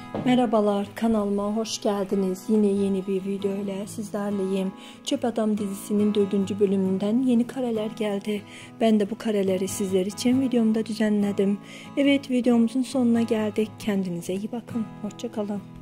Merhabalar, kanalıma hoş geldiniz. Yine yeni bir video ile sizlerleyim. Çöp Adam dizisinin 4. bölümünden yeni kareler geldi. Ben de bu kareleri sizler için videomda düzenledim. Evet, videomuzun sonuna geldik. Kendinize iyi bakın. Hoşça kalın.